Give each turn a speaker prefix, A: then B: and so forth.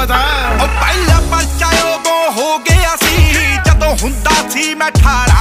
A: पता
B: ओ पहला परचा उदों हो गया सी जदों हुंदा सी मैं 18